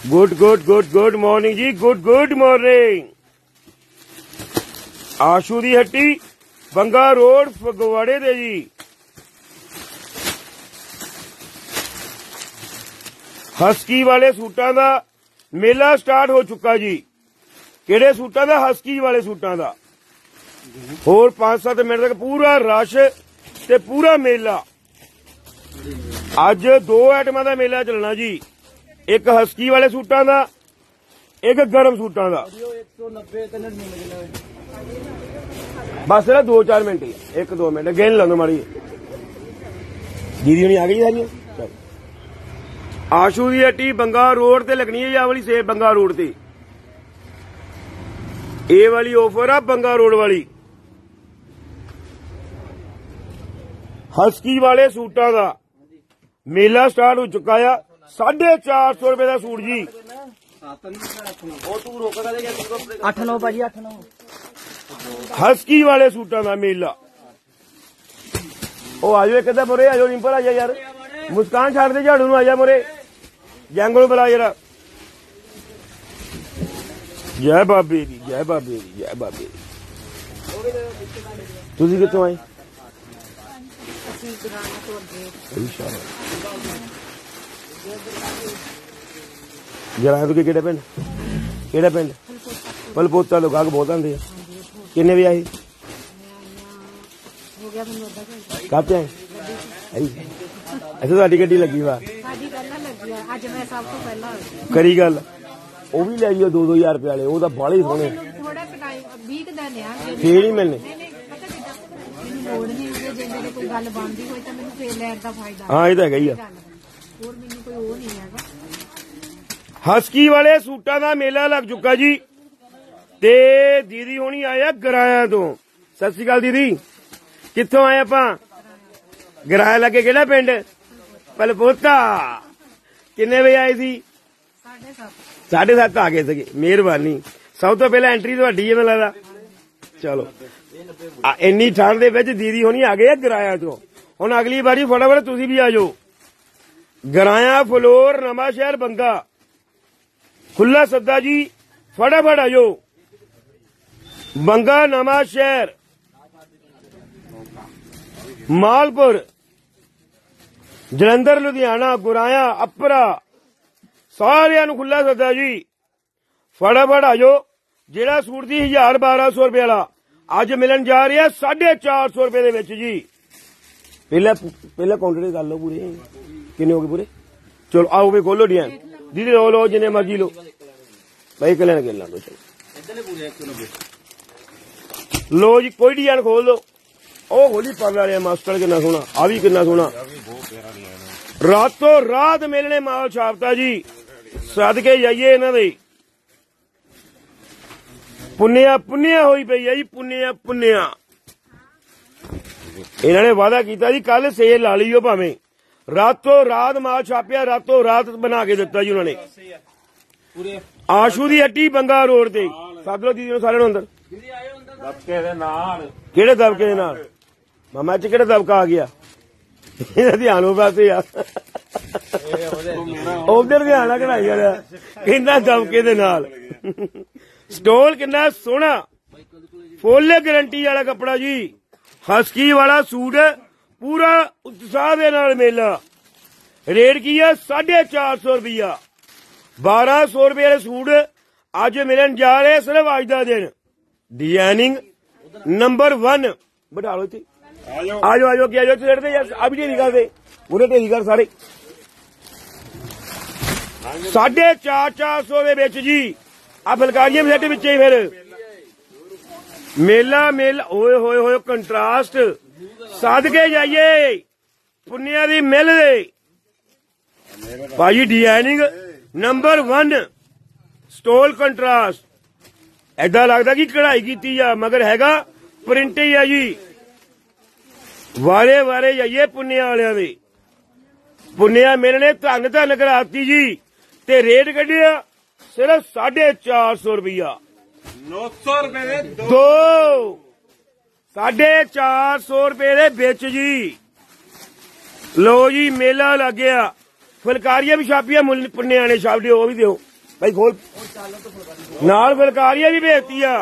Good morning जी। Good morning. Ashu दी हट्टी बंगा रोड फगवाड़े दे जी। हस्की वाले सूटां दा मेला स्टार्ट हो चुका जी। किहड़े सूटां दा? हस्की वाले सूटां दा। होर 5-7 मिनट तक पूरा रश ते पूरा मेला। अज 2 आइटमां दा मेला चलना जी। एक हस्की वाले सूटां दा, एक गर्म सूटां दा। बस ना 2-4 मिनट ही, 1-2 मिनट गिन लो माड़ी। दीदी हुणी आ गई सारी। आशू दी हट्टी बंगा रोड ते लगनी है। वाली सेब बंगा रोड ते ए वाली ऑफर आ बंगा रोड वाली। हस्की वाले सूटां दा मेला स्टार्ट हो चुका है। 450 रुपए का सूट जी। 8-9 भाजी 8-9 हस्की वाले सूटां दा मेला। ओ आजो एक अद्धा मुरे आजो रिंपल आ जा यार। मुस्कान छाड़ दे झाड़ू आ जा मुरे। जैंगल बुला जरा। जय बाबे दी, जय बाबे दी, जय बाबे दी। तुसी कित्थों आए? जरा तू केड़ा पिंड? केड़ा पिंड? पलपोता लोग आग बहुत आंदे। किन्ने बजे आए? काते आए? अच्छा साडी गड्डी लगी वा। करी गल ਉਹ ਵੀ ਲੈ ਜਿਓ 2-2000 रुपए वाले। ਉਹ ਤਾਂ ਬਾਲੇ ਹੀ ਸੋਹਣੇ। ਫੇਰ ਹੀ ਮਿਲਨੇ। ਹਾਂ ਇਹ ਤਾਂ ਹੈਗਾ ਹੀ ਆ। हस्की वाले सूटां दा मेला लग चुका जी। ते दीदी होनी आया गराया तो। सत श्री अकाल दीदी। कित्थों आए आपां? गराया लगे केड़ा पिंड? पलपोता। किन्ने बजे आए सी? 7:30 आ गए थे। मेहरबानी। सब तो पहले एंट्री तुहाडी है मैनूं लगदा। चलो इन्नी ठंड दे विच दीदी होनी आ गए गराया तो। हुण अगली बारी फटाफट तुसीं भी आ जाओ। गराया फलोर नवां शहर बंगा खुला सद्दा जी। फटाफट आ जाओ। बंगा नवां शहर मालपुर जलंधर लुधियाना गुराया अपरा सारियां नूं खुला सद्दा जी। फटाफट आ जाओ। जेड़ा सूट दी 1000-1200 रुपए वाला अज मिलन जा रहा 450 रुपए दे विच जी। पहले काउंटर कर लो पूरे। किन्ने हो गए पूरे? चलो आओ भी खोलो डिजाइन। दीदी लो जिन्ने मर्जी लो भाई। कल्याण कर लो। लो जी कोई डिजाइन खोल लो। ओ खोली पर वाले मास्टर कितना सोना। आ भी कितना सोना। रातों रात मिलने माल छापता जी। सदके जाइए इन्हां दे। पुन्निया पुन्निया होई पई है जी। पुन्निया पुन्निया। इन्हां ने वादा किया जी कल सेल ला लियो भावें। रातों रात माल छापिया। रातों रात बना के दिता जी उन्होंने। आशू दी हट्टी बंगा रोड ते। सद लो दीदी सारे अंदर। दबके दे नाल। केड़े दबके दे नाल? मामा च केड़ा दबका आ गया? ध्यान हो पासे यार। उधर ध्यान कढ़ाई वाला कहना दबके दे नाल। स्टॉल कितना सोहना। फुल गारंटी वाला कपड़ा जी। हस्की वाला सूट पूरा उत्साह दे नाल मेला। रेट की है 450 रुपया। 1200 रुपये वाले सूट अज मिलन जा रहे। सिर्फ अज का दिन। Designing number 1। बैठा लो इत्थे। आ जाओ क्या जाओ रेट दे यार। अभी ढेरी कर दे पूरे ढेरी कर सारे। 450 दे विच जी। आ फुलकारियां भी सेट विच ही फिर मेला मेला। ओए होए होए कंट्रास्ट। सदके जाइए पुन्निया दी मिल दे भाजी। Designing number 1। Stole contrast. ऐदा लगदा कि कढ़ाई कीती आ मगर हैगा प्रिंट ही है जी। वारे वारे जाइए पुन्निया वालियां दे। पुन्निया मिलने धन धन कराती जी। ते रेट कढ़िया सिर्फ 450 रुपया। 900 रुपए दो। 450 रुपए दे बिच जी। लो जी मेला लग गया। फुलकारियां भी छापिया पुन्निया ने छाप दियो। वो भी दो भाई खोल नाल फुलकारियां भी भेजती आ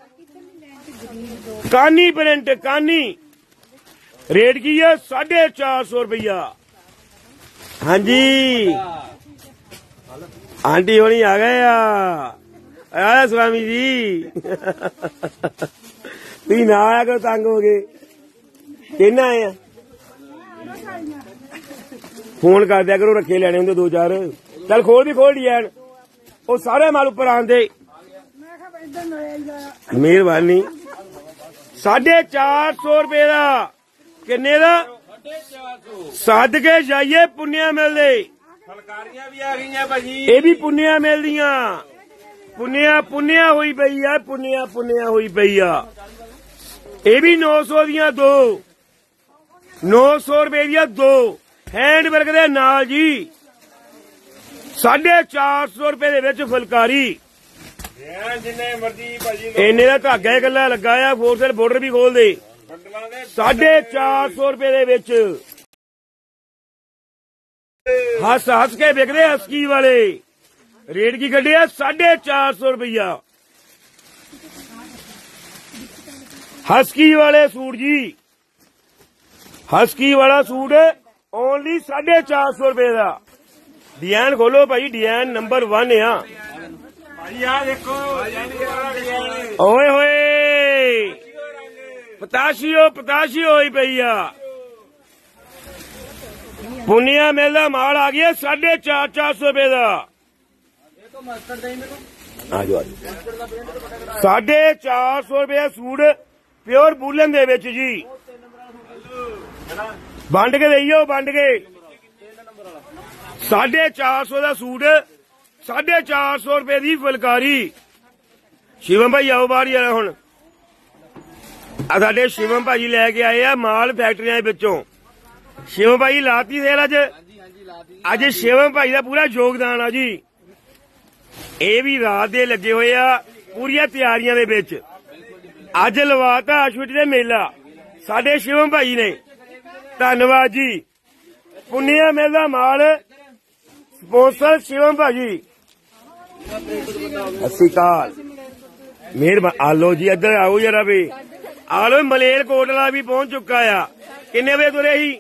कानी प्रिंट कानी रेट की है 450 रुपया। हाँ जी आंटी होनी आ गए आया स्वामी जी तुम ना आया करो तंग हो गए कहना आए फोन कर दिया करो रखे लेने होंगे 2-4 चल खोल भी खोल डिजाइन वो सारे माल उपर आंदे मेहरबानी 450 रुपए का किन्ने का सद के जाइए पुन्निया मिलते फुलकारियां भी आ गई भाजी ये भी पुन्निया मिलदियां पुन्निया पुन्निया हुई पई है पुन्निया पुन्निया हुई पई है ये भी 900 दियां 2 900 रुपए दियां 2 हैंड वर्क दे नाल जी 450 रुपए दे विच फुलकारी जिन्ने मर्जी भाजी इन्ने दा धागा इकल्ला लगा आ 4 साइड बॉर्डर भी खोल दे 450 रुपए दे विच हस हस के बिकदे हस्की वाले रेट की कड्डे 450 रुपया हस्की वाले सूट जी हस्की वाला सूट ओनली 450 रुपए का डिजाइन खोलो भाई डिजाइन नंबर 1 आ भाजी आ देखो ओए होए पताशियो पताशियो होई पई आ पुनिया मेला माल आ गया 450 रुपए का 450 रुपया सूट प्योर बूलन दे विच जी वंड के देइयो वंड के 450 का सूट 450 रुपए की फुलकारी शिवम भाई आओ बाहर ही हुण साडे शिवम भाजी लैके आए आ माल फैक्ट्रियां विचों शिवम भाई लाती सेल अज शिवम भाई का पूरा योगदान आ जी ये भी रात दे लगे हुए आ पूरिया तैयारियां दे विच अज लवाता आशुटी दे मेला साडे शिवम भाई ने धन्नवाद जी पुनिया मेला माल स्पॉन्सर शिवम भाजी अस्सीकाल मेहरबानी आलो जी इधर आओ जरा भी आलो मलेर कोटला भी पहुंच चुका आ किन्ने बजे तुरे ही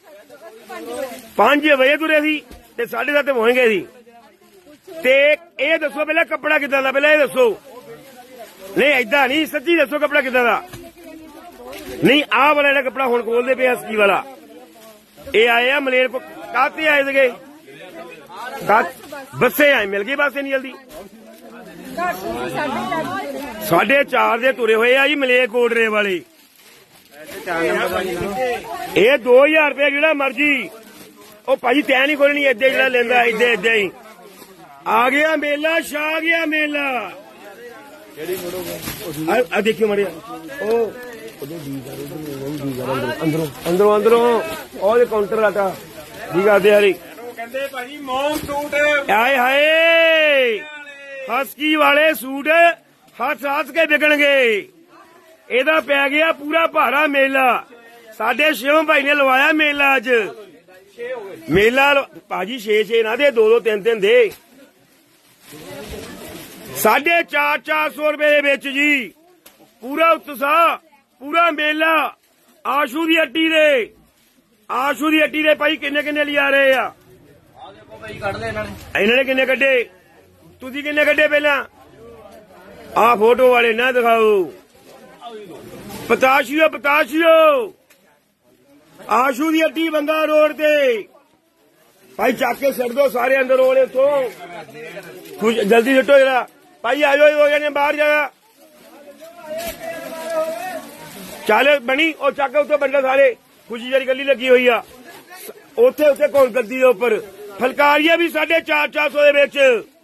5 बजे तुरे सी ते 7:30 पहुंच गए सी ते ये दसो पहले कपड़ा किदां दा पहले ये दसो नहीं ऐदा नहीं सच्ची दसो कपड़ा किदां दा नहीं आ वाला जेहड़ा कपड़ा हुण खोलदे पे हस्की वाला ये आए आ मलेर को काते आए थे बसे आए मिल गई बस नहीं जल्दी 4:30 दे तुरे हुए आ जी मलेर कोटरे वाले ये 2000 रुपया जो मर्जी ओ भाई तै नहीं खोलनी इदे जो लेंदा इदे इदे ही आ गया मेला छा गया मेला देखियो मड़िया ओ अंदरों अंदरों अंदरों और काउंटर आटा की करते यारी कहते भाजी मोम सूट आए हाय हस्की वाले सूट हस हस के बिकणगे ਇਹਦਾ ਪੈ ਗਿਆ ਪੂਰਾ ਭਾਰਾ ਮੇਲਾ ਸਾਡੇ ਸ਼ਿਵਮ ਭਾਈ ਨੇ ਲਵਾਇਆ ਮੇਲਾ ਅੱਜ ਮੇਲਾ ਭਾਜੀ 6 ਨਾ ਦੇ 2 3 ਦੇ 450 ਰੁਪਏ ਦੇ ਵਿੱਚ ਜੀ ਪੂਰਾ ਉਤਸ਼ਾਹ ਪੂਰਾ ਮੇਲਾ ਆਸ਼ੂ ਦੀ ਹੱਟੀ ਦੇ ਭਾਈ ਕਿੰਨੇ ਕਿੰਨੇ ਲਿਆ ਰਹੇ ਆ ਦੇਖੋ ਭਾਈ ਕੱਢ ਲੈ ਇਹਨਾਂ ਨੇ ਕਿੰਨੇ ਕੱਢੇ ਤੁਸੀਂ ਕਿੰਨੇ ਕੱਢੇ ਪਹਿਲਾਂ ਆ ਫੋਟੋ ਵਾਲੇ ਨਾ ਦਿਖਾਓ पताशियो पताशियो आशू दी हट्टी बंगा रोड ते भाई चाके सट दो सारे अंदर रोले तो जल्दी सटो जरा भाई आ जाओ हो जाने बाहर जाना चाले बनी और चाके उत्ते बंदा सारे खुशी जारी गली लगी हुई आ उथे उथे कौन गद्दी दे उपर फुलकारियां भी 450 दे विच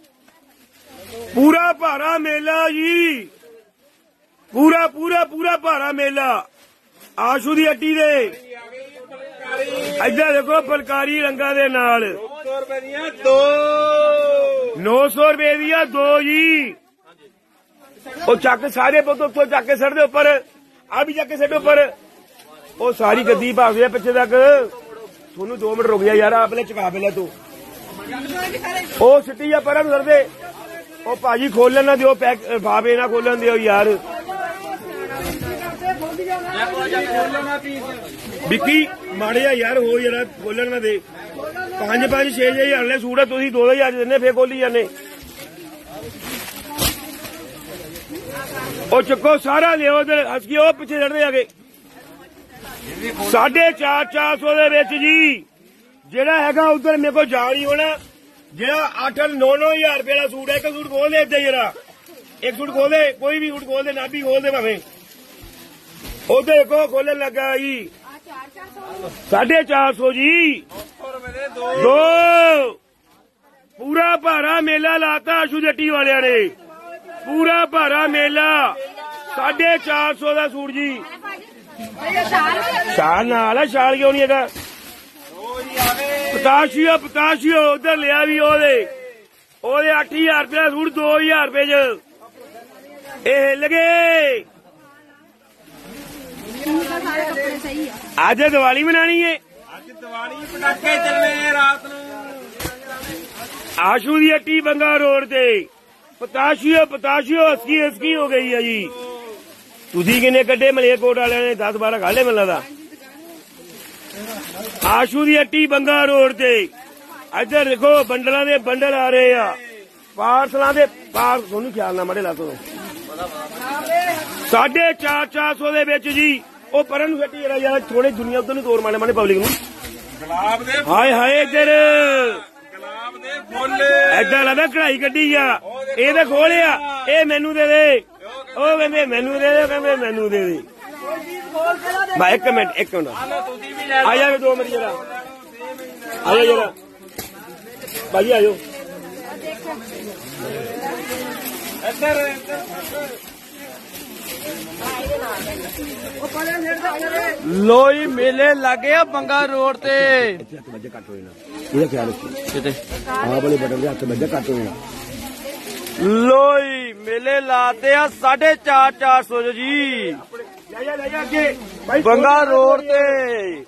पूरा भारा मेला जी पूरा पूरा पूरा भारा मेला आशू दी हट्टी दे इधर देखो फुलकारी रंगा दे नाल 900 रुपए दियां 2 900 रुपए दियां 2 जी ओ चक सारे पुत उत्थों चक के सड़ दे उपर आ भी चक के सड़ उपर ओ सारी गद्दी भाग गया पिछे तक सोनू 2 मिनट रुक जा यार आपने चका पे ले तू ओ सिटी जा पर सर दे ਉਹ ਭਾਜੀ ਖੋਲਣ ਨਾ ਦਿਓ, ਪੈਕ ਬਾਬੇ ਨਾ ਖੋਲਣ ਦਿਓ ਯਾਰ। ਵਿੱਕੀ ਮਾੜੇ ਆ ਯਾਰ, ਹੋ ਯਾਰ ਖੋਲਣ ਨਾ ਦੇ। 5-5 6 ਹਜ਼ਾਰ ਲੈ ਸੂਟ ਆ, ਤੁਸੀਂ 2,000 ਦਿੰਦੇ ਫੇਰ ਖੋਲੀ ਜਾਂਦੇ। ਉਹ ਚੱਕੋ ਸਾਰਾ ਲਿਓ ਉਧਰ ਹੱਸ ਕੇ, ਉਹ ਪਿੱਛੇ ਛੱਡਦੇ ਆ ਗਏ। 450 ਦੇ ਵਿੱਚ ਜੀ ਜਿਹੜਾ ਹੈਗਾ ਉਧਰ ਮੇਰੇ ਕੋਲ ਜਾ ਨਹੀਂ ਹੋਣਾ। ਜਿਹੜਾ 8-9 ਹਜ਼ਾਰ ਰੁਪਏ ਦਾ ਸੂਟ ਹੈ, ਇੱਕ ਸੂਟ ਖੋਲ ਦੇ ਇੱਦਾਂ ਜਰਾ, ਇੱਕ ਸੂਟ ਖੋਲ ਦੇ, ਕੋਈ ਵੀ ਸੂਟ ਖੋਲ ਦੇ, ਨਾਭੀ ਖੋਲ ਦੇ ਭਾਵੇਂ। ਉਧਰ ਦੇਖੋ ਖੋਲਣ ਲੱਗਾ ਜੀ 450 ਜੀ, 2 ਪੂਰਾ ਭਾਰਾ ਮੇਲਾ ਲਾਤਾ ਆਸ਼ੂ ਜੱਟੀ ਵਾਲਿਆਂ ਨੇ, ਪੂਰਾ ਭਾਰਾ ਮੇਲਾ। 450 ਦਾ ਸੂਟ ਜੀ। ਸ਼ਾਲ ਨਾਲ ਆ, ਸ਼ਾਲ ਕਿਉਂ ਨਹੀਂ ਹੈਗਾ? ਪਤਾਸ਼ੀਓ ਉਧਰ ਲਿਆ ਵੀ ਉਹਦੇ 8000 ਰੁਪਏ ਦਾ ਸੂਟ 2000 ਰੁਪਏ ਚ ਇਹ ਹਿੱਲ ਗਏ। ਅੱਜ ਦੀਵਾਲੀ ਮਨਾਣੀ ਏ, ਅੱਜ ਦੀਵਾਲੀ ਪਟਾਕੇ ਚੱਲਣੇ ਰਾਤ ਨੂੰ। ਆਸ਼ੂ ਦੀ ਹੱਟੀ ਬੰਗਾ ਰੋਡ ਤੇ ਪਤਾਸ਼ੀਓ 80 ਹੋ ਗਈ ਹੈ ਜੀ। ਤੁਸੀਂ ਕਿੰਨੇ ਕੱਢੇ? ਮਲੇਰਕੋਟ ਵਾਲਿਆਂ ਨੇ 10-12 ਖਾਲੇ ਮੈਨੂੰ ਲੱਗਦਾ। ਆਸ਼ੂ ਦੀ ਹੱਟੀ ਬੰਗਾ ਰੋਡ ਤੇ ਇੱਧਰ ਦੇਖੋ ਬੰਡਲਾਂ ਦੇ ਬੰਡਲ ਆ ਰਹੇ ਆ, ਪਾਰਸਲਾਂ ਦੇ ਪਾਰ। ਤੁਹਾਨੂੰ ਖਿਆਲ ਨਾ ਮੜੇ ਲਾ ਤੋ 450 ਦੇ ਵਿੱਚ ਜੀ। ਉਹ ਪਰਨ ਨੂੰ ਹੱਟੀ ਯਾਰ, ਥੋੜੇ ਦੁਨੀਆ ਉਧਰ ਨੂੰ ਤੋਰ ਮਾੜੇ ਪਬਲਿਕ ਨੂੰ। ਗੁਲਾਬ ਦੇ ਹਾਏ ਇੱਧਰ ਗੁਲਾਬ ਦੇ ਫੁੱਲ ਏਦਾਂ ਲੱਗਦਾ ਕਢਾਈ ਕੱਢੀ ਆ। ਇਹ ਤਾਂ ਖੋਲਿਆ, ਇਹ ਮੈਨੂੰ ਦੇ ਦੇ, ਉਹ ਕਹਿੰਦੇ ਮੈਨੂੰ ਦੇ ਦੇ, ਕਹਿੰਦੇ ਮੈਨੂੰ ਦੇ ਦੇ। ਭਾਈ ਇੱਕ ਮਿੰਟ ਆ ਜਾ 2 ਮਿੰਟ ਜਰਾ, ਆ ਜਾ ਜਰਾ ਭਾਜੀ, ਆ ਜਾਓ। ਲੋ ਜੀ ਮੇਲੇ ਲੱਗੇ ਆ ਬੰਗਾ ਰੋਡ ਤੇ। ਹੱਥ ਵੱਜੇ ਕੱਟ ਹੋਏ ਨਾ, ਇਹਦਾ ਖਿਆਲ ਰੱਖੀ ਕਿਤੇ ਆਹ ਵਾਲੇ ਬਟਨ ਦੇ ਹੱਥ ਵੱਜੇ ਕੱਟ ਹੋਏ ਨਾ। ਲੋ ਜੀ ਮੇਲੇ ਲਾਤੇ ਆ 450 ਜੀ ਬੰਗਾ ਰੋਡ ਤੇ।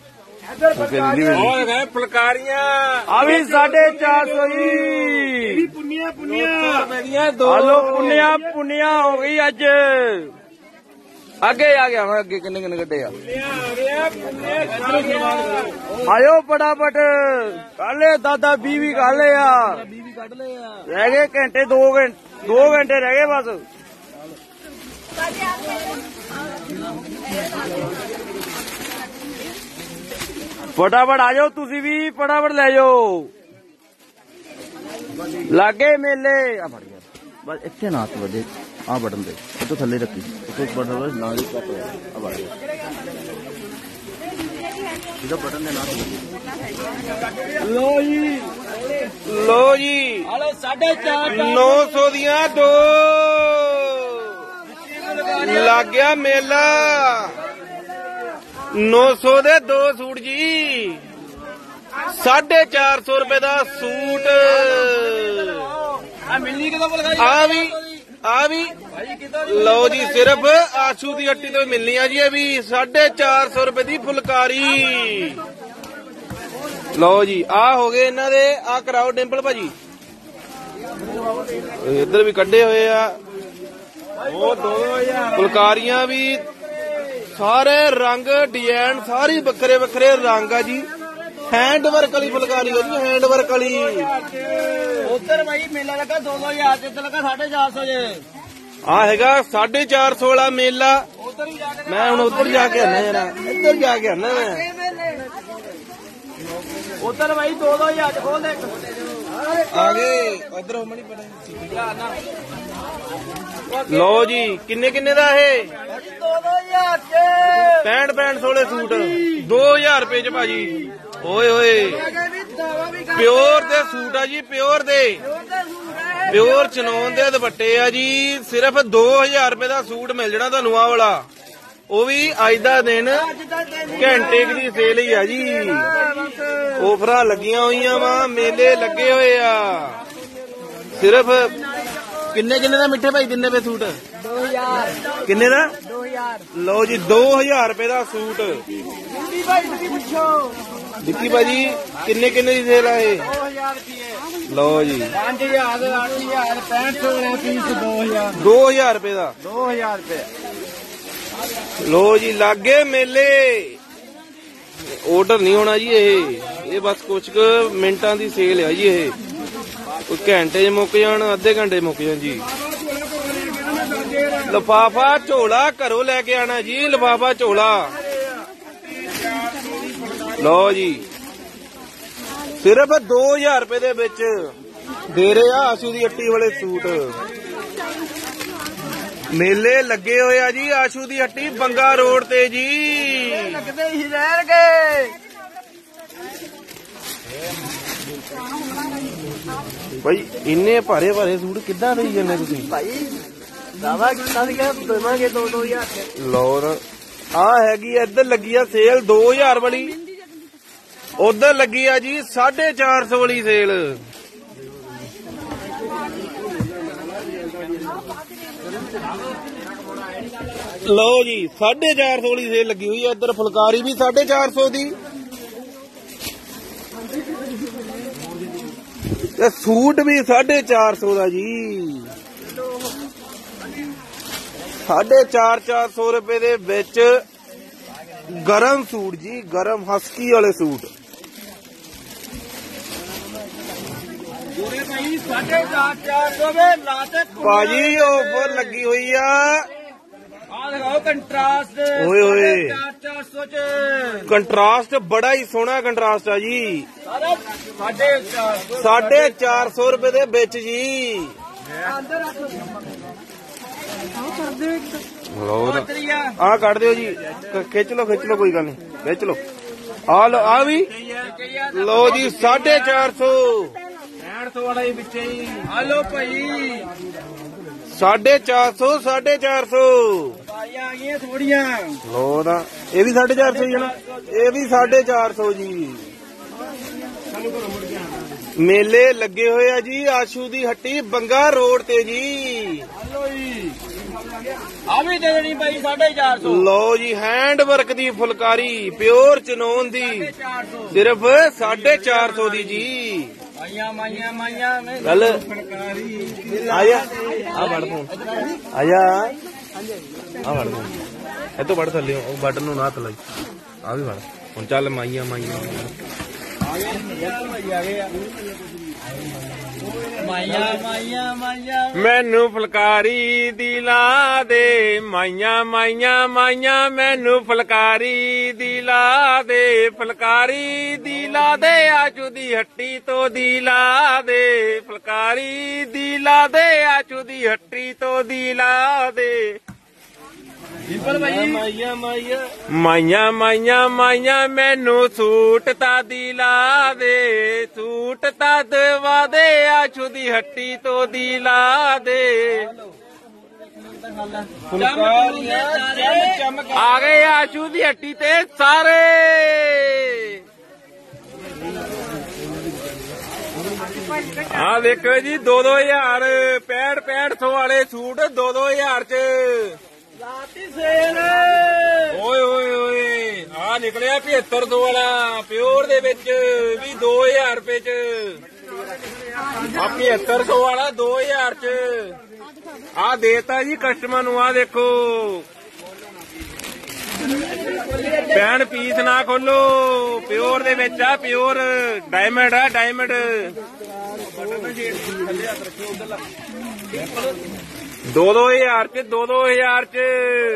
ਹੋਰ ਗਏ ਫੁਲਕਾਰੀਆਂ ਆ ਵੀ 450 ਜੀ। ਪੁੰਨੀਆਂ ਹਲੋ ਪੁੰਨਿਆ ਹੋ ਗਈ ਅੱਜ। ਅੱਗੇ ਆ ਗਿਆ ਮੈਂ, ਅੱਗੇ ਕਿੰਨੇ ਕੱਢੇ ਆ। ਆਇਓ ਫਟਾਫਟ ਕੱਢ ਲਿਆ, 10-20 ਕੱਢ ਲਏ ਆ। ਰਹਿ ਗਏ ਘੰਟੇ 2 ਘੰਟੇ ਰਹਿ ਗਏ ਬਸ। ਫਟਾਫਟ ਆ ਜਾਓ, ਤੁਸੀਂ ਵੀ ਫਟਾਫਟ ਲੈ ਜਾਓ। ਲਾਗੇ ਮੇਲੇ ਆ ਫੜ ਗਿਆ ਬਸ, ਇੱਥੇ ਨਾ ਹੱਥ ਵੱਜੇ ਆ ਬਟਨ ਤੇ, ਇੱਥੋਂ ਥੱਲੇ ਰੱਖੀ, ਇੱਥੋਂ ਬਟਨ ਨਾਲ ਹੀ ਕੱਟ ਹੋਇਆ ਆ ਵੜ ਗਿਆ। ਇਹਦਾ ਬਟਨ ਦੇ ਨਾਲ ਲੋ ਜੀ ਹਲੋ 450 900 ਦੀਆਂ 2 ਲੱਗ ਗਿਆ ਮੇਲਾ। 900 ਦੇ 2 ਸੂਟ ਜੀ, 450 ਰੁਪਏ ਦਾ ਸੂਟ। ਆ ਵੀ ਲਓ ਜੀ, ਸਿਰਫ ਆਸ਼ੂ ਦੀ ਹੱਟੀ ਤੋਂ ਮਿਲਣੀ ਆ ਜੀ। ਇਹ ਵੀ 450 ਰੁਪਏ ਦੀ ਫੁਲਕਾਰੀ। ਲਓ ਜੀ ਆ ਹੋ ਗਏ ਇਹਨਾਂ ਦੇ। ਆ ਕਰਾਓ ਡਿੰਪਲ ਭਾਜੀ, ਇੱਧਰ ਵੀ ਕੱਢੇ ਹੋਏ ਆ ਉਹ 2000 ਫੁਲਕਾਰੀਆਂ ਵੀ, ਸਾਰੇ ਰੰਗ ਡਿਜ਼ਾਈਨ ਸਾਰੇ ਵੱਖਰੇ ਰੰਗ ਆ ਜੀ। हैंड वर्क वाली फुलकारी हो जी, हैंड वर्क वाली। उधर भाई मेला लगा 2000 से, लगा 450 आ हैगा 450 वाला मेला। मैं हूं उधर जाके आना जरा, इधर जाके आना मैं। उधर भाई 2000 खोल दे आगे उधर हो मनी पड़ा। लो जी किन्ने किन्ने दा है 65 16 सूट 2000 रुपए च भाजी। ओए ओए प्योर दे सूट आ जी, प्योर दे प्योर चनौन दे दुपट्टे आ जी। सिर्फ 2000 रुपए दा सूट मिल जाना तुहानू आ वाला। ਉਹ ਵੀ ਅੱਜ ਦਾ ਦਿਨ ਘੰਟੇ ਦੀ ਸੇਲ ਹੀ ਆ ਜੀ। ਆਫਰਾਂ ਲੱਗੀਆਂ ਹੋਈਆਂ ਵਾ, ਮੇਲੇ ਲੱਗੇ ਹੋਏ ਆ। ਸਿਰਫ ਕਿੰਨੇ ਦਾ ਮਿੱਠੇ ਭਾਈ ਦਿੰਨੇ ਪਏ ਸੂਟ? 2000 ਕਿੰਨੇ ਦਾ? 2000। ਲਓ ਜੀ 2000 ਰੁਪਏ ਦਾ ਸੂਟ। ਵਿੱਕੀ ਭਾਜੀ ਕਿੰਨੇ ਦੀ ਸੇਲ ਆ ਇਹ? ਲਓ ਜੀ 5000 8000 6500 ਪੀਸ 2000 2000 ਰੁਪਏ ਦਾ 2000 ਰੁਪਏ। ਲੋ ਜੀ ਲਾਗੇ ਮੇਲੇ ਆਰਡਰ ਨਹੀਂ ਹੋਣਾ ਜੀ ਇਹ ਬਸ ਕੁਝ ਕੁ ਮਿੰਟਾਂ ਦੀ ਸੇਲ ਆ ਜੀ ਇਹ ਕੋਈ ਘੰਟੇ 'ਚ ਮੁੱਕ ਜਾਣ ਅੱਧੇ ਘੰਟੇ 'ਚ ਮੁੱਕ ਜਾਣ ਜੀ। ਲਿਫਾਫਾ ਝੋਲਾ ਘਰੋਂ ਲੈ ਕੇ ਆਣਾ ਜੀ ਲਿਫਾਫਾ ਝੋਲਾ। ਲਓ ਜੀ ਸਿਰਫ 2000 ਰੁਪਏ ਦੇ ਵਿੱਚ ਦੇ ਰਹੇ ਆ ਆਸ਼ੂ ਦੀ ਹੱਟੀ ਵਾਲੇ ਸੂਟ। ਮੇਲੇ ਲੱਗੇ ਹੋਏ ਆ ਜੀ ਆਸ਼ੂ ਦੀ ਹੱਟੀ ਬੰਗਾ ਰੋਡ ਤੇ ਜੀ ਲੱਗਦੇ ਹੀ ਰਹਿਣਗੇ। ਭਾਈ ਇੰਨੇ ਭਾਰੇ ਭਾਰੇ ਸੂਟ ਕਿੱਦਾਂ ਦੇਈ ਜਾਂਦੇ ਤੁਸੀਂ ਭਾਈ ਦਾਵਾ ਕਿੰਨਾ ਸੀਗਾ ਦੇਵਾਂਗੇ 2-2000 ਲਓ ਨਾ ਆ ਹੈਗੀ ਇੱਧਰ ਲੱਗੀ ਆ ਸੇਲ 2000 ਵਾਲੀ ਉਧਰ ਲੱਗੀ ਆ ਜੀ 450 ਵਾਲੀ ਸੇਲ। ਲਓ ਜੀ 450 ਵਾਲੀ ਸੇਲ ਲੱਗੀ ਹੋਈ ਆ ਇੱਧਰ ਫੁਲਕਾਰੀ ਵੀ 450 ਦੀ ਤੇ ਸੂਟ ਵੀ 450 ਦਾ ਜੀ 450 ਰੁਪਏ ਦੇ ਵਿੱਚ ਗਰਮ ਸੂਟ ਜੀ ਗਰਮ ਹਸਕੀ ਵਾਲੇ ਸੂਟ। ਭਾਈ 450 ਲਾਤੇ ਭਾਜੀ ਆਫਰ ਲੱਗੀ ਹੋਈ ਆ ਆ ਦਿਖਾਓ ਕੰਟਰਾਸਟ ਓਏ ਓਏ 400 ਚ ਕੰਟਰਾਸਟ ਬੜਾ ਹੀ ਸੋਹਣਾ ਕੰਟਰਾਸਟ ਆ ਜੀ 450 ਰੁਪਏ ਦੇ ਵਿੱਚ ਜੀ। ਆ ਕੱਢ ਦਿਓ ਜੀ ਖਿੱਚ ਲਓ ਕੋਈ ਗੱਲ ਨਹੀਂ ਖਿੱਚ ਲਓ ਆ ਲਓ ਆ ਵੀ ਲਓ ਜੀ 450 6500 ਵਾਲਾ ਹੀ ਵਿੱਚ ਹੀ ਆ ਲੋ ਭਾਈ 450 450 ਆਈਆਂ ਆ ਗਈਆਂ ਥੋੜੀਆਂ ਲੋ ਦਾ ਇਹ ਵੀ 450 ਹੀ ਹੈ ਨਾ ਇਹ ਵੀ 450 ਜੀ। ਮੇਲੇ ਲੱਗੇ ਹੋਏ ਆ ਜੀ ਆਸ਼ੂ ਦੀ ਹੱਟੀ ਬੰਗਾ ਰੋਡ ਤੇ ਜੀ। ਹਲੋ ਜੀ ਆ ਵੀ ਦੇ ਦੇਣੀ ਭਾਈ 450 ਲਓ ਜੀ ਹੈਂਡ ਵਰਕ ਦੀ ਫੁਲਕਾਰੀ ਪਿਓਰ ਚਨੋਨ ਦੀ ਸਿਰਫ 450 ਦੀ ਜੀ। ਆਈਆਂ ਮਾਈਆਂ ਚੱਲ ਫੁਲਕਾਰੀ ਆਇਆ ਆ ਵੜ ਤੂੰ ਆਇਆ ਆ ਵੜ ਤੂੰ ਇਹ ਤੋਂ ਵੜ ਥੱਲੇ ਉਹ ਬਟਨ ਨੂੰ ਨਾ ਥੱਲੇ ਆ ਵੀ ਵੜ ਹੁਣ ਚੱਲ ਮਾਈਆਂ ਮਾਈਆਂ ਮੈਨੂੰ ਫੁਲਕਾਰੀ ਦੀ ਲਾ ਦੇ ਮਾਈਆਂ ਮੈਨੂੰ ਫੁਲਕਾਰੀ ਦੀ ਲਾ ਦੇ ਫੁਲਕਾਰੀ ਦੀ ਲਾ ਦੇ ਆਜੂ ਦੀ ਹੱਟੀ ਤੋਂ ਦੀ ਲਾ ਦੇ ਫੁਲਕਾਰੀ ਦੀ ਲਾ ਦੇ ਆਜੂ ਦੀ ਹੱਟੀ ਤੋਂ ਦੀ ਲਾ ਦੇ। ਮਾਈਆਂ ਮੈਨੂੰ ਸੂਟ ਤਾਂ ਦੀ ਲਾ ਦੇ ਸੂਟ ਤਾਂ ਦਵਾ ਦੇ ਆਸ਼ੂ ਦੀ ਹੱਟੀ ਤੋਂ ਦੀ ਲਾ ਦੇ। ਆ ਗਏ ਆਸ਼ੂ ਦੀ ਹੱਟੀ ਤੇ ਸਾਰੇ ਆ ਦੇਖੋ ਜੀ 2-2000 6500 ਵਾਲੇ ਸੂਟ 2-2000 ਚ ਓਏ ਆ ਨਿਕਲਿਆ 7500 ਵਾਲਾ ਪਿਓਰ ਦੇ ਵਿੱਚ ਵੀ 2000 ਰੁਪਏ ਚ ਆ 7500 ਵਾਲਾ 2000 ਚ ਆ ਦੇਤਾ ਜੀ ਕਸਟਮਰ ਨੂੰ। ਆ ਦੇਖੋ ਪੈਣ ਪੀਸ ਨਾ ਖੋਲੋ ਪਿਓਰ ਦੇ ਵਿੱਚ ਆ ਪਿਓਰ ਡਾਇਮੰਡ ਆ ਡਾਇਮੰਡ 2-2000 ਚ 2-2000 ਚ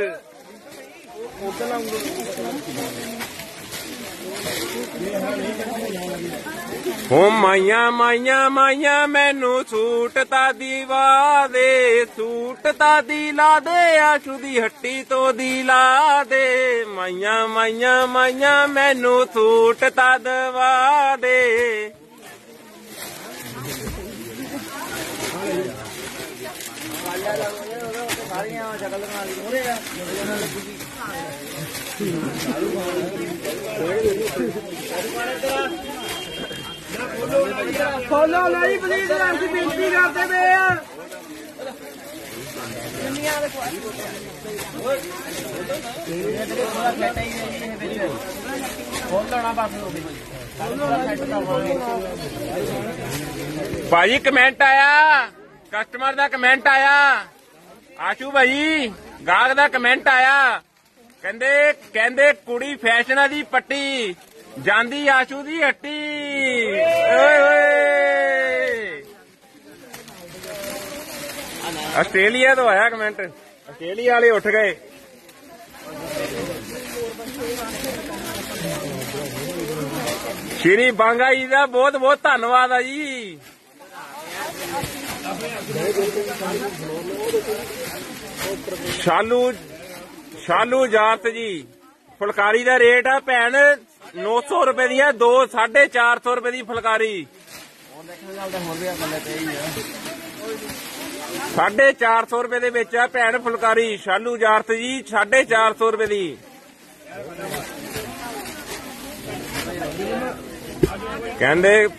ਹੋ ਮਾਈਆਂ ਮੈਨੂੰ ਸੂਟ ਤਾਂ ਦੀਵਾ ਦੇ ਸੂਟ ਤਾਂ ਦੀ ਲਾ ਦੇ ਆਸ਼ੂ ਦੀ ਹੱਟੀ ਤੋਂ ਦੀ ਲਾ ਦੇ। ਮਾਈਆਂ ਮੈਨੂੰ ਸੂਟ ਤਾਂ ਦਵਾ ਦੇ। ਫੋਲੋ ਲਈ ਪਲੀਜ਼ ਅਸੀਂ ਬੇਨਤੀ ਕਰਦੇ ਪਏ ਆ। ਭਾਜੀ ਕਮੈਂਟ ਆਇਆ, ਕਸਟਮਰ ਦਾ ਕਮੈਂਟ ਆਇਆ, ਆਸ਼ੂ ਭਾਜੀ ਗਾਹਕ ਦਾ ਕਮੈਂਟ ਆਇਆ, ਕਹਿੰਦੇ ਕੁੜੀ ਫੈਸ਼ਨਾਂ ਦੀ ਪੱਟੀ ਜਾਂਦੀ ਆਸ਼ੂ ਦੀ ਹੱਟੀ। ਓਏ ਓਏ ਆਸਟ੍ਰੇਲੀਆ ਤੋਂ ਆਇਆ ਕਮੈਂਟ, ਆਸਟ੍ਰੇਲੀਆ ਵਾਲੇ ਉੱਠ ਗਏ। ਸ਼੍ਰੀ ਬਾਂਗਾ ਜੀ ਦਾ ਬਹੁਤ ਬਹੁਤ ਧੰਨਵਾਦ ਆ ਜੀ। ਸ਼ਾਲੂ ਜਾਤ ਜੀ ਫੁਲਕਾਰੀ ਦਾ ਰੇਟ ਆ ਭੈਣ 900 ਰੁਪਏ ਦੀ ਆ, 450 ਰੁਪਏ ਦੀ ਫੁਲਕਾਰੀ। 450 ਰੁਪਏ ਦੇ ਵਿੱਚ ਆ ਭੈਣ ਫੁਲਕਾਰੀ ਸ਼ਾਲੂ ਜਾਤ ਜੀ, 450 ਰੁਪਏ ਦੀ। ਕਹਿੰਦੇ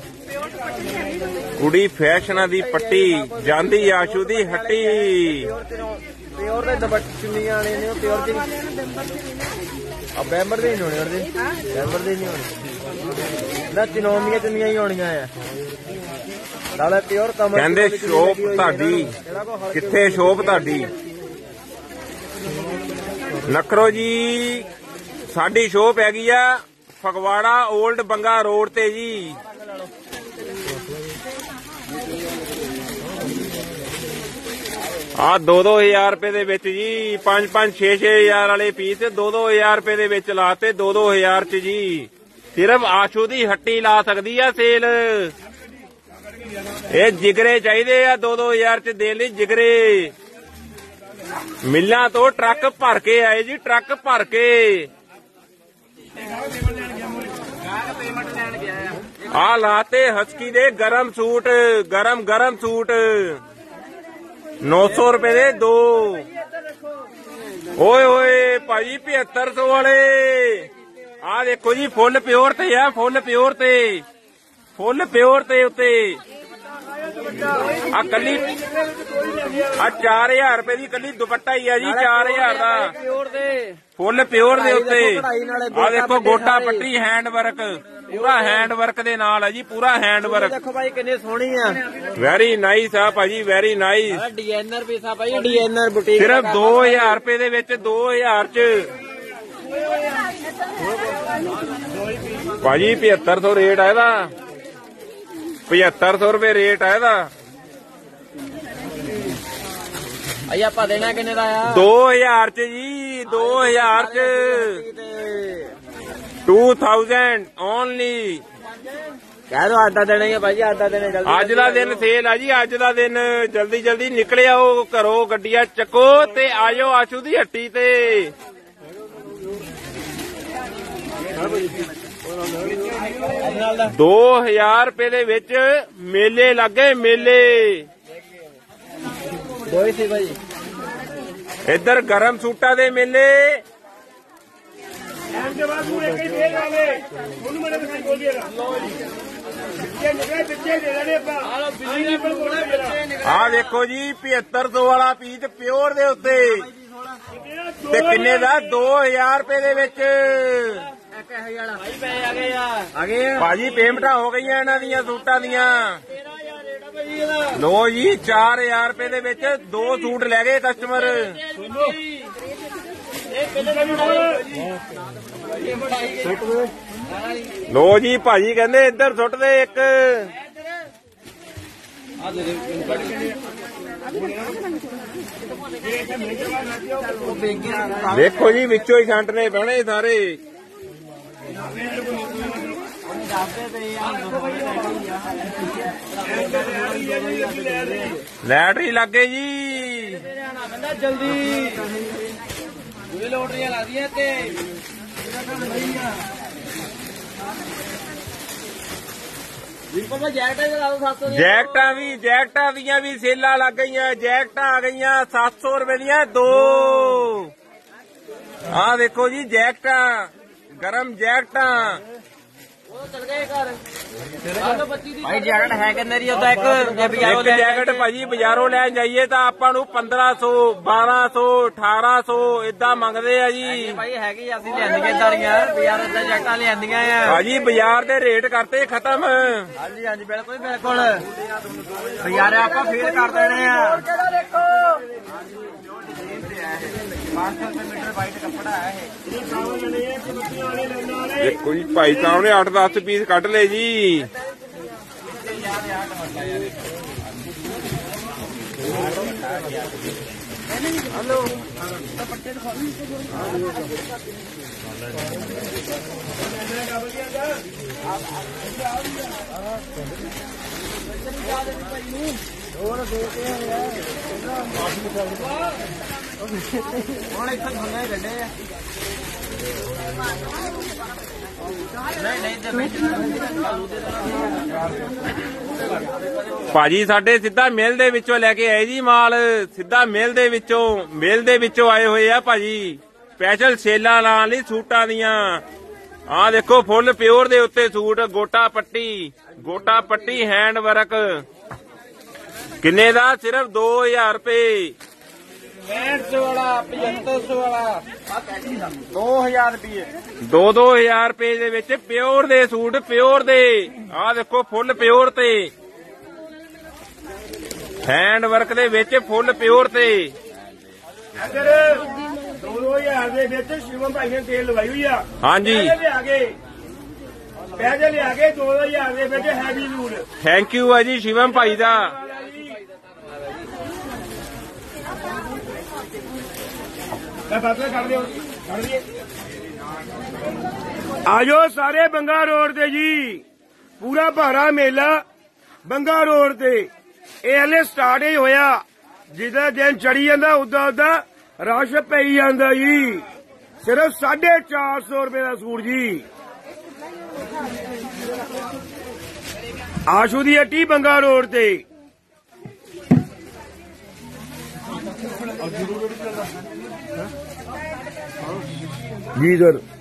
ਕੁੜੀ ਫੈਸ਼ਨਾਂ ਦੀ ਪੱਟੀ ਜਾਂਦੀ ਆਸ਼ੂ ਦੀ ਹੱਟੀ। ਪਿਓਰ ਦੇ ਚੁੰਨੀਆਂ ਵਾਲੇ ਨੇ, ਪਿਓਰ ਦੇ ਆ ਬੈਂਬਰ ਦੇ ਨਹੀਂ ਹੋਣੇ, ਉਹਦੇ ਬੈਂਬਰ ਦੇ ਨਹੀਂ ਹੋਣੇ ਨਾ, ਚਨੋਮੀਆਂ ਚੁੰਨੀਆਂ ਹੀ ਹੋਣੀਆਂ ਆ ਨਾਲੇ ਪਿਓਰ ਕਮਰ। ਕਹਿੰਦੇ ਸ਼ੋਪ ਤੁਹਾਡੀ ਕਿੱਥੇ? ਸ਼ੋਪ ਤੁਹਾਡੀ ਨਖਰੋ ਜੀ। ਸਾਡੀ ਸ਼ੋਪ ਹੈਗੀ ਆ ਫਗਵਾੜਾ ਓਲਡ ਬੰਗਾ ਰੋਡ ਤੇ ਜੀ। ਆ 2-2000 ਰੁਪਏ ਦੇ ਵਿੱਚ ਜੀ, 5-5 6-6 ਹਜ਼ਾਰ ਵਾਲੇ ਪੀਸ 2-2000 ਰੁਪਏ ਦੇ ਵਿੱਚ ਲਾਤੇ। 2-2000 ਚ ਜੀ ਸਿਰਫ ਆਸ਼ੂ ਦੀ ਹੱਟੀ ਲਾ ਸਕਦੀ ਆ ਸੇਲ। ਇਹ ਜਿਗਰੇ ਚਾਹੀਦੇ ਆ 2-2000 ਚ ਦੇਣ ਲਈ, ਜਿਗਰੇ। ਮਿੱਲਾਂ ਤੋਂ ਟਰੱਕ ਭਰ ਕੇ ਆਏ ਜੀ, ਟਰੱਕ ਭਰ ਕੇ। ਆ ਲਾਤੇ ਹਸਕੀ ਦੇ ਗਰਮ ਸੂਟ, ਗਰਮ ਸੂਟ 900 ਰੁਪਏ ਦੇ 2। ਓਏ ਓਏ ਭਾਜੀ 7500 ਵਾਲੇ। ਆ ਦੇਖੋ ਜੀ ਫੁੱਲ ਪਿਓਰ ਤੇ ਆ, ਫੁੱਲ ਪਿਓਰ ਤੇ ਉੱਤੇ ਆ ਕੱਲੀ ਆ 4000 ਰੁਪਏ ਦੀ ਕੱਲੀ ਦੁਪੱਟਾ ਹੀ ਆ ਜੀ, 4000 ਦਾ ਫੁੱਲ ਪਿਓਰ ਦੇ ਉੱਤੇ। ਆ ਦੇਖੋ ਗੋਟਾ ਪੱਟੀ ਹੈਂਡ ਵਰਕ, ਪੂਰਾ ਹੈਂਡ ਵਰਕ ਦੇ ਨਾਲ ਹੈ ਜੀ, ਪੂਰਾ ਹੈਂਡ ਵਰਕ। ਦੇਖੋ ਭਾਈ ਕਿੰਨੇ ਸੋਹਣੀ ਆ, ਵੈਰੀ ਨਾਈਸ ਆ ਭਾਜੀ, ਵੈਰੀ ਨਾਈਸ। ਡਿਜ਼ਾਈਨਰ ਪੀਸ ਆ ਭਾਈ, ਡਿਜ਼ਾਈਨਰ ਬੁਟੀਕ। ਸਿਰਫ 2000 ਰੁਪਏ ਦੇ ਵਿੱਚ, 2000 ਚ ਭਾਜੀ 7500 ਰੇਟ ਆ ਇਹਦਾ, 7500 ਰੁਪਏ ਰੇਟ ਆ ਇਹਦਾ। ਆਈ ਆਪਾਂ ਦੇਣਾ ਕਿੰਨੇ ਦਾ ਆ? 2000 ਚ ਜੀ, 2000 ਚ 2000 ਓਨਲੀ। ਕਹਿ ਦੋ ਆਟਾ ਦੇਣਾ ਹੀ ਭਾਜੀ, ਆਟਾ ਦੇਣੇ ਜਲਦੀ। ਅੱਜ ਦਾ ਦਿਨ ਸੇਲ ਆ ਜੀ, ਅੱਜ ਦਾ ਦਿਨ। ਜਲਦੀ ਨਿਕਲ ਆਓ ਘਰੋਂ, ਗੱਡੀਆਂ ਚੱਕੋ ਤੇ ਆਜੋ ਆਸ਼ੂ ਦੀ ਹੱਟੀ ਤੇ। 2000 ਰੁਪਏ ਦੇ ਵਿੱਚ ਮੇਲੇ ਲੱਗੇ, ਮੇਲੇ। ਦੋਈ ਸੀ ਭਾਜੀ ਇੱਧਰ ਗਰਮ ਸੂਟਾਂ ਦੇ ਮੇਲੇ। ਆ ਦੇਖੋ ਜੀ 7500 ਵਾਲਾ ਪੀਸ ਪਿਓਰ ਦੇ ਉੱਤੇ ਤੇ ਕਿੰਨੇ ਦਾ? 2000 ਰੁਪਏ ਦੇ ਵਿੱਚ। ਭਾਜੀ ਪੇਮੈਂਟਾਂ ਹੋ ਗਈਆਂ ਇਹਨਾਂ ਦੀਆਂ ਸੂਟਾਂ ਦੀਆਂ। ਲੋ ਜੀ 4000 ਰੁਪਏ ਦੇ ਵਿੱਚ 2 ਸੂਟ ਲੈ ਗਏ ਕਸਟਮਰ। ਲੋ ਜੀ ਭਾਜੀ ਕਹਿੰਦੇ ਇੱਧਰ ਸੁੱਟ ਦੇ ਇੱਕ। ਦੇਖੋ ਜੀ ਵਿੱਚੋਂ ਹੀ ਛਾਂਟਣੇ ਪੈਣੇ ਸਾਰੇ। ਲੈਟਰੀ ਲੱਗੇ ਜੀ, ਜਲਦੀ ਲੋਟਰੀਆਂ ਲਾਦੀਆਂ ਤੇ ਜੈਕਟਾਂ ਦੀਆਂ ਵੀ ਸੇਲਾਂ ਲੱਗ ਗਈਆਂ। ਜੈਕਟਾਂ ਆ ਗਈਆਂ 700 ਰੁਪਏ ਦੀਆਂ 2। ਆ ਦੇਖੋ ਜੀ ਜੈਕਟਾਂ, ਗਰਮ ਜੈਕਟਾਂ। ਭਾਈ ਜੈਕਟ ਹੈ ਕਿੰਨੇ ਦੀ ਉਹਦਾ ਇੱਕ ਜੈਕਟ ਭਾਜੀ ਬਾਜ਼ਾਰੋਂ ਲੈਣ ਜਾਈਏ ਤਾਂ ਆਪਾਂ ਨੂੰ 1500 1200 1800 ਇਦਾਂ ਮੰਗਦੇ ਆ ਜੀ। ਭਾਈ ਹੈਗੀ ਅਸੀਂ ਲਿਆਂਦੀਆਂ ਇਦਾਂ ਦੀਆਂ ਬਾਜ਼ਾਰ ਇਦਾਂ ਜੈਕਟਾਂ ਲਿਆਂਦੀਆਂ ਆ ਭਾਜੀ ਬਾਜ਼ਾਰ ਦੇ ਰੇਟ ਕਰਤੇ ਖਤਮ। ਹਾਂਜੀ ਹਾਂਜੀ ਬਿਲਕੁਲ ਬਿਲਕੁਲ ਬਾਜ਼ਾਰ ਆਪਾਂ ਫੇਲ ਕਰ ਦੇਣੇ ਆ। ਮੀਟਰ ਵਾਈਟ ਕੱਪੜਾ ਹੈ ਦੇਖੋ ਜੀ ਭਾਈ ਸਾਹਿਬ ਨੇ 8-10 ਪੀਸ ਕੱਢ ਲਏ ਜੀ। ਹੁਣ ਇੱਥੇ ਧੁੰਨੇ ਗੱਡੇ ਆ ਭਾਜੀ ਸਾਡੇ ਸਿੱਧਾ ਮਿਲ ਦੇ ਵਿੱਚੋਂ ਲੈ ਕੇ ਆਏ ਜੀ ਮਾਲ। ਸਿੱਧਾ ਮਿਲ ਦੇ ਵਿੱਚੋਂ ਆਏ ਹੋਏ ਆ ਭਾਜੀ। ਸਪੈਸ਼ਲ ਸੇਲਾਂ ਲਾਉਣ ਲਈ ਸੂਟਾਂ ਦੀਆਂ। ਆਹ ਦੇਖੋ ਫੁੱਲ ਪਿਓਰ ਦੇ ਉੱਤੇ ਸੂਟ ਗੋਟਾ ਪੱਟੀ ਹੈਂਡ ਵਰਕ। ਕਿੰਨੇ ਦਾ? ਸਿਰਫ 2000 ਰੁਪਏ। 6500 ਵਾਲਾ 7500 ਵਾਲਾ 2000 ਰੁਪਏ 2000 ਰੁਪਏ ਦੇ ਵਿੱਚ ਪਿਓਰ ਦੇ ਸੂਟ ਪਿਓਰ ਦੇ। ਆਹ ਦੇਖੋ ਫੁੱਲ ਪਿਓਰ ਤੇ ਹੈਂਡ ਵਰਕ ਦੇ ਵਿੱਚ ਫੁੱਲ ਪਿਓਰ ਤੇ। ਅਗਰ 2000 ਦੇ ਵਿੱਚ ਸ਼ਿਵਮ ਭਾਈ ਨੇ ਤੇਲ ਲਵਾਈ ਹੋਈ ਆ। ਹਾਂਜੀ ਪੈਸੇ ਲਿਆ ਕੇ 2000 ਦੇ ਵਿੱਚ ਹੈਵੀ ਸੂਟ। ਥੈਂਕ ਯੂ ਆ ਜੀ ਸ਼ਿਵਮ ਭਾਈ ਦਾ। ਆਜੋ ਸਾਰੇ ਬੰਗਾ ਰੋਡ ਤੇ ਜੀ। ਪੂਰਾ ਭਾਰਾ ਮੇਲਾ ਬੰਗਾ ਰੋਡ ਤੇ। ਇਹ ਹਲੇ ਸਟਾਰਟ ਹੀ ਹੋਇਆ। ਜਿੱਦਾਂ ਦਿਨ ਚੜੀ ਜਾਂਦਾ ਉਦਾਂ ਰਸ਼ ਪਈ ਜਾਂਦਾ ਜੀ। ਸਿਰਫ 450 ਰੁਪਏ ਦਾ ਸੂਟ ਜੀ। ਆਸ਼ੂ ਦੀ ਹੱਟੀ ਬੰਗਾ ਰੋਡ ਤੇ। ਜੀ ਸਰ।